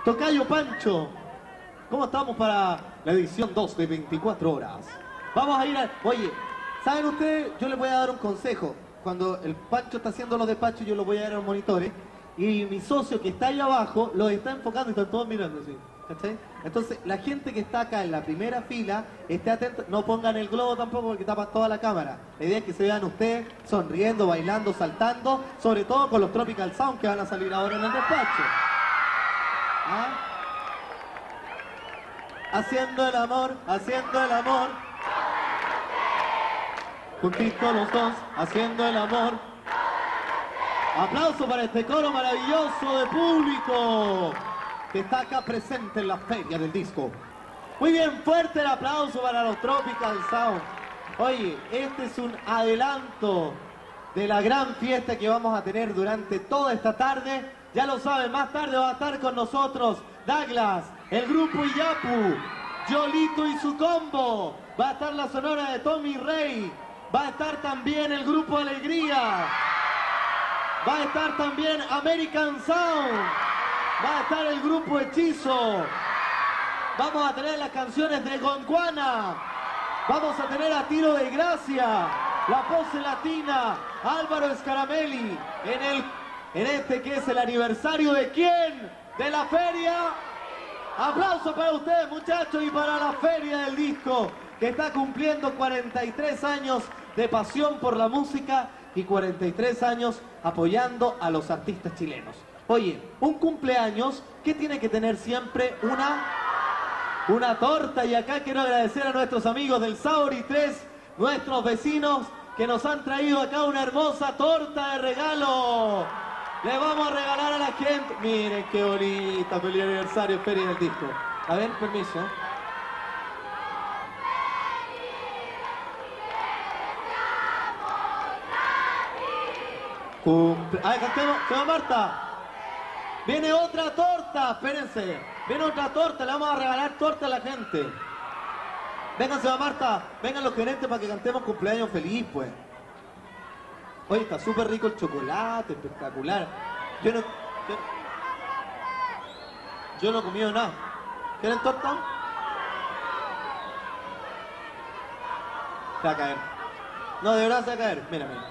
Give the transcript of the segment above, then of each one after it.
Tocayo Pancho, ¿cómo estamos para la edición 2 de 24 horas? Vamos a ir a... Oye, ¿saben ustedes? Yo les voy a dar un consejo. Cuando el Pancho está haciendo los despachos, yo los voy a dar a los monitores. Y mi socio que está ahí abajo los está enfocando y están todos mirando así. ¿Cachai? Entonces, la gente que está acá en la primera fila, esté atento, no pongan el globo tampoco porque tapa toda la cámara. La idea es que se vean ustedes sonriendo, bailando, saltando, sobre todo con los Tropical Sound que van a salir ahora en el despacho. ¿Ah? Haciendo el amor, haciendo el amor. Juntitos los dos, haciendo el amor. Aplauso para este coro maravilloso de público que está acá presente en la Feria del Disco. Muy bien, fuerte el aplauso para los Tropical Sound. Oye, este es un adelanto de la gran fiesta que vamos a tener durante toda esta tarde. Ya lo saben, más tarde va a estar con nosotros Douglas, el grupo Iyapu, Yolito y su combo. Va a estar la sonora de Tommy Rey. Va a estar también el grupo Alegría. Va a estar también American Sound. Va a estar el grupo Hechizo. Vamos a tener las canciones de Gondwana. Vamos a tener a Tiro de Gracia, La Pose Latina, Álvaro Scaramelli. En este que es el aniversario de ¿quién? De la feria. Aplauso para ustedes, muchachos, y para la Feria del Disco, que está cumpliendo 43 años de pasión por la música y 43 años apoyando a los artistas chilenos. Oye, un cumpleaños que tiene que tener siempre una torta, y acá quiero agradecer a nuestros amigos del Sauri 3, nuestros vecinos que nos han traído acá una hermosa torta de regalo. Le vamos a regalar a la gente. Miren qué bonita, feliz aniversario, Feria del Disco. A ver, permiso. A ver, cantemos, se va Marta. Viene otra torta, espérense. Viene otra torta, le vamos a regalar torta a la gente. Vengan, se va Marta. Vengan los gerentes para que cantemos cumpleaños feliz, pues. Oye, está súper rico el chocolate, espectacular. Yo no he comido nada. ¿Quieren torta? Se va a caer. No, de verdad se va a caer. Mira, mira.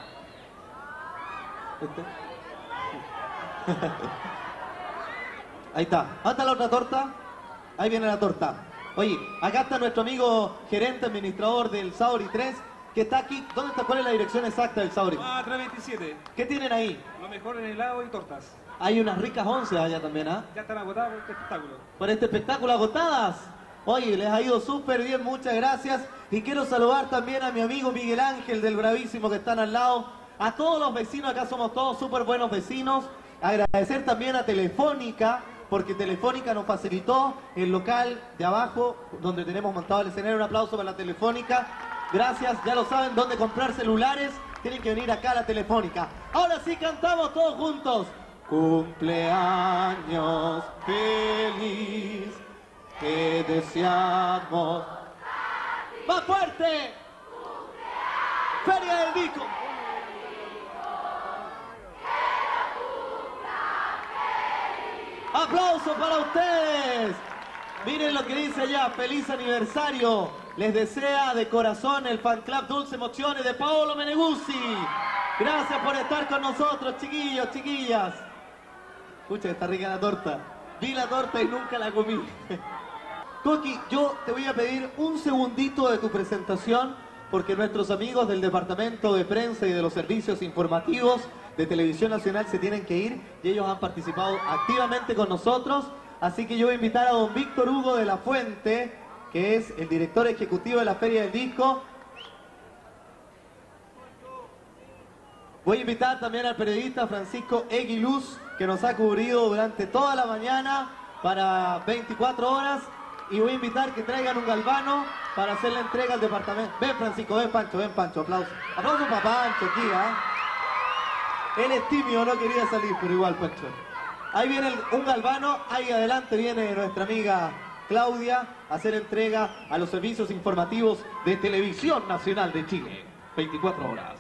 Ahí está. ¿Dónde está la otra torta? Ahí viene la torta. Oye, acá está nuestro amigo gerente administrador del Sauri 3, que está aquí. ¿Dónde está? ¿Cuál es la dirección exacta del Sauri? 327. ¿Qué tienen ahí? Lo mejor en helado y tortas. Hay unas ricas 11 allá también, ¿ah? Ya están agotadas por este espectáculo. Por este espectáculo agotadas. Oye, les ha ido súper bien, muchas gracias. Y quiero saludar también a mi amigo Miguel Ángel del Bravísimo que están al lado. A todos los vecinos, acá somos todos súper buenos vecinos. Agradecer también a Telefónica, porque Telefónica nos facilitó el local de abajo, donde tenemos montado el escenario. Un aplauso para la Telefónica. Gracias, ya lo saben, dónde comprar celulares. Tienen que venir acá a la Telefónica. Ahora sí cantamos todos juntos. Cumpleaños feliz, te deseamos. ¡Más fuerte! Feria del Disco. ¡Aplausos para ustedes! Miren lo que dice allá, feliz aniversario. Les desea de corazón el fan club Dulce Emociones de Paolo Meneguzzi. Gracias por estar con nosotros, chiquillos, chiquillas. Escucha, está rica la torta. Vi la torta y nunca la comí. Coqui, yo te voy a pedir un segundito de tu presentación, porque nuestros amigos del Departamento de Prensa y de los Servicios Informativos de Televisión Nacional se tienen que ir y ellos han participado activamente con nosotros. Así que yo voy a invitar a don Víctor Hugo de la Fuente, que es el director ejecutivo de la Feria del Disco. Voy a invitar también al periodista Francisco Eguiluz, que nos ha cubrido durante toda la mañana para 24 horas. Y voy a invitar que traigan un galvano para hacer la entrega al departamento. Ven Francisco, ven Pancho, aplausos. Aplausos para Pancho aquí, ¿ah? Él es tímido, no quería salir, pero igual Pancho. Ahí viene un galvano, ahí adelante viene nuestra amiga Claudia a hacer entrega a los servicios informativos de Televisión Nacional de Chile. 24 horas.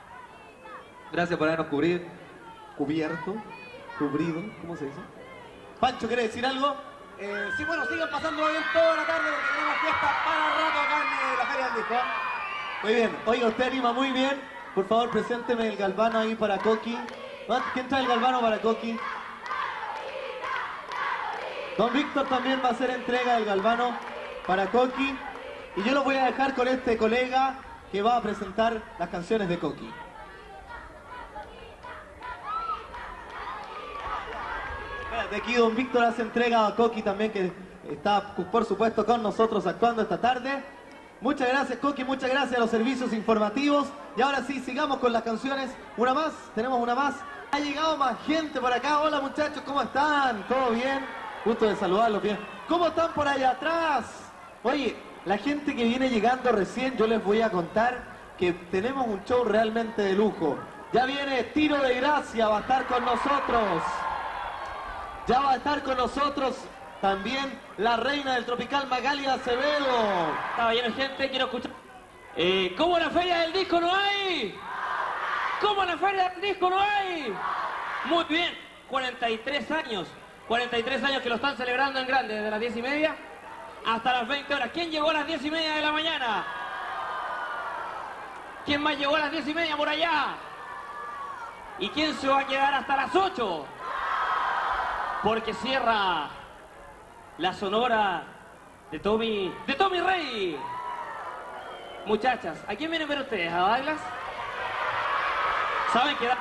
Gracias por habernos cubrido, ¿cómo se dice? Pancho, ¿quiere decir algo? Sí, bueno, sigan pasándolo bien toda la tarde porque tenemos fiesta para rato acá en la Feria del Disco. Muy bien. Oiga, usted anima muy bien. Por favor, presénteme el galvano ahí para Coqui. ¿Quién trae el galvano para Coqui? Don Víctor también va a hacer entrega del galvano para Coqui. Y yo lo voy a dejar con este colega que va a presentar las canciones de Coqui. De aquí don Víctor hace entrega a Coqui también, que está por supuesto con nosotros actuando esta tarde. Muchas gracias Coqui, muchas gracias a los servicios informativos. Y ahora sí, sigamos con las canciones. Una más, tenemos una más. Ha llegado más gente por acá. Hola muchachos, ¿cómo están? ¿Todo bien? Gusto de saludarlos bien. ¿Cómo están por allá atrás? Oye, la gente que viene llegando recién, yo les voy a contar que tenemos un show realmente de lujo. Ya viene Tiro de Gracia, va a estar con nosotros. Ya va a estar con nosotros también la reina del tropical Magali Acevedo. Estaba lleno de gente, quiero escuchar. ¿Cómo en la Feria del Disco no hay? ¿Cómo en la Feria del Disco no hay? Muy bien, 43 años. 43 años que lo están celebrando en grande, desde las 10:30 hasta las 20 horas. ¿Quién llegó a las 10:30 de la mañana? ¿Quién más llegó a las 10:30 por allá? ¿Y quién se va a quedar hasta las 8? Porque cierra la sonora de Tommy Rey. Muchachas, ¿a quién vienen a ver ustedes? ¿A Douglas? ¿Saben que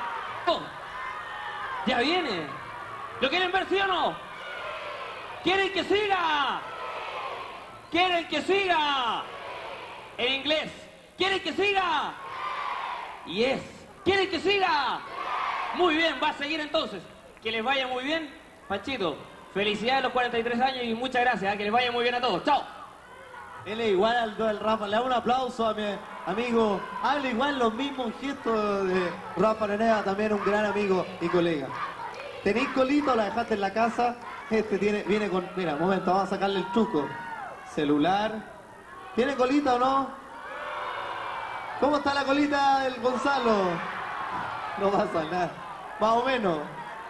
ya viene? ¿Lo quieren ver, sí o no? ¿Quieren que siga? ¿Quieren que siga? En inglés, ¿quieren que siga? Yes. ¿Quieren que siga? Muy bien, va a seguir entonces. Que les vaya muy bien. Panchito, felicidades a los 43 años y muchas gracias. Que les vaya muy bien a todos. ¡Chao! Él es igual al Rafa. Le hago un aplauso a mi amigo. Habla igual los mismos gestos de Rafa Araneda, también un gran amigo y colega. ¿Tenéis colita o la dejaste en la casa? Viene con... Mira, un momento, vamos a sacarle el truco. Celular. ¿Tiene colita o no? ¿Cómo está la colita del Gonzalo? No pasa nada. Más o menos.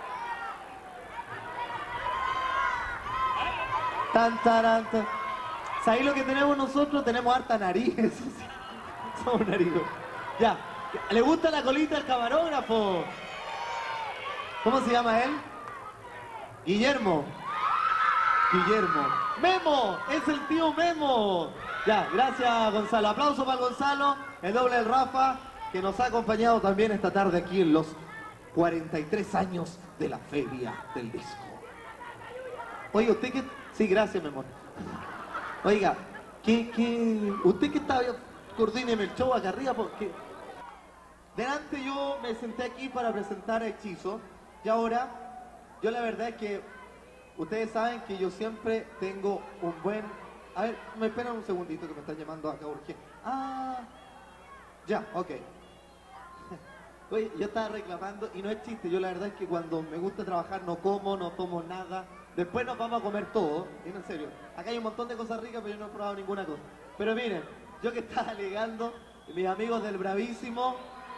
Tan, taran, tan. ¿Sabéis lo que tenemos nosotros? Tenemos harta nariz. Somos narigos. Ya. ¿Le gusta la colita al camarógrafo? ¿Cómo se llama él? Guillermo. Guillermo. ¡Memo! ¡Es el tío Memo! Ya, gracias Gonzalo. Aplauso para Gonzalo, el doble del Rafa, que nos ha acompañado también esta tarde aquí en los 43 años de la Feria del Disco. Oiga, usted que... Sí, gracias, mi amor. Oiga, usted que está... Coordíneme el show acá arriba porque... Delante yo me senté aquí para presentar a Hechizo y ahora, yo la verdad es que ustedes saben que yo siempre tengo un buen... A ver, me esperan un segundito que me están llamando acá urgente. Ah, ya, ok. Oye, yo estaba reclamando y no es chiste, yo la verdad es que cuando me gusta trabajar no como, no tomo nada. Después nos vamos a comer todo, en serio. Acá hay un montón de cosas ricas, pero yo no he probado ninguna cosa. Pero miren, yo que estaba alegando, mis amigos del Bravísimo.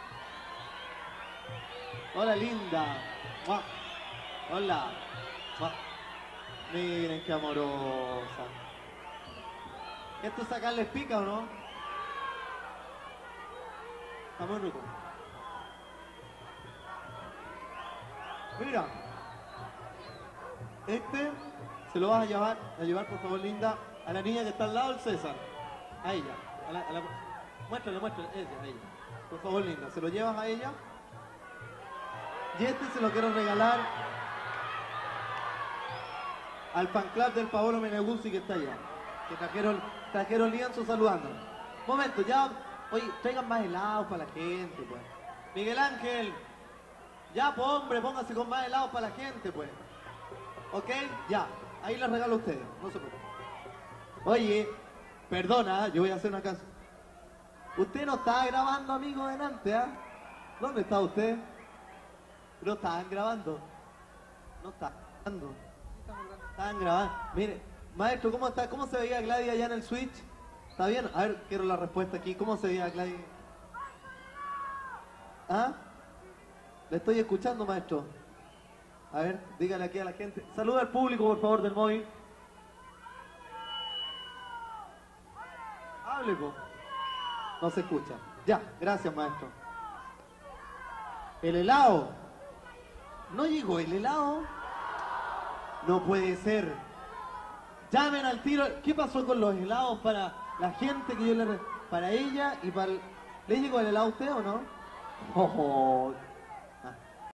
Hola, linda. ¡Mua! Hola. ¡Mua! Miren qué amorosa. ¿Esto sacarles pica o no? Está muy rico. Mira. Este se lo vas a llevar por favor, linda, a la niña que está al lado del César. A ella. Muéstrale, ella, a ella. Por favor, linda, se lo llevas a ella. Y este se lo quiero regalar al fan club del Paolo Meneguzzi que está allá. Que trajeron lienzo saludando. Momento, ya, oye, traigan más helados para la gente, pues. Miguel Ángel, ya, pues hombre, póngase con más helados para la gente, pues. ¿Ok? Ya, ahí les regalo a ustedes, no se preocupen. Oye, perdona, yo voy a hacer una canción. Usted no estaba grabando, amigo, delante, ¿ah? ¿Dónde está usted? No estaban grabando. No estaban grabando. Estaban grabando. Mire, maestro, ¿cómo está? ¿Cómo se veía Gladys allá en el Switch? ¿Está bien? A ver, quiero la respuesta aquí. ¿Cómo se veía Gladys? ¿Ah? Le estoy escuchando, maestro. A ver, dígale aquí a la gente. Saluda al público, por favor, del móvil. Hable, po. No se escucha. Ya, gracias, maestro. El helado. ¿No llegó el helado? No puede ser. Llamen al tiro. ¿Qué pasó con los helados para la gente que yo le... para ella y para el... ¿Le llegó el helado a usted o no? Oh,